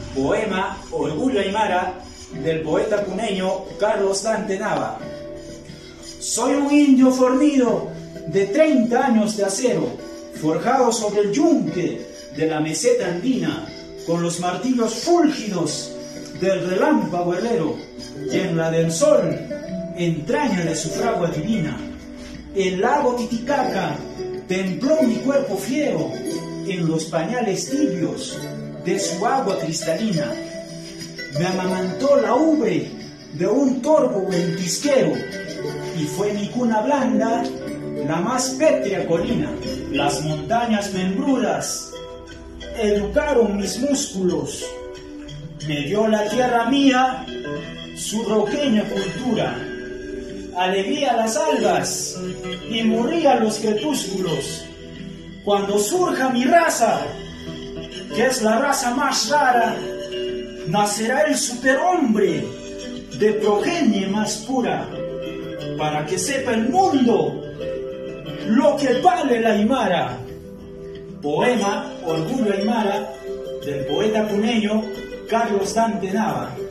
Poema Orgullo Aymara del poeta puneño Carlos Dante Nava. Soy un indio fornido de 30 años de acero, forjado sobre el yunque de la meseta andina, con los martillos fúlgidos del relámpago herrero, y en la del sol entraña de su fragua divina. El lago Titicaca templó mi cuerpo fiero en los pañales tibios de su agua cristalina. Me amamantó la ubre de un torvo ventisquero, y fue mi cuna blanda la más pétrea colina. Las montañas membrudas educaron mis músculos, me dio la tierra mía su roqueña cultura. Alegría las algas y moría los crepúsculos. Cuando surja mi raza, que es la raza más rara, nacerá el superhombre de progenie más pura, para que sepa el mundo lo que vale la Aymara. Poema Orgullo Aymara del poeta puneño Carlos Dante Nava.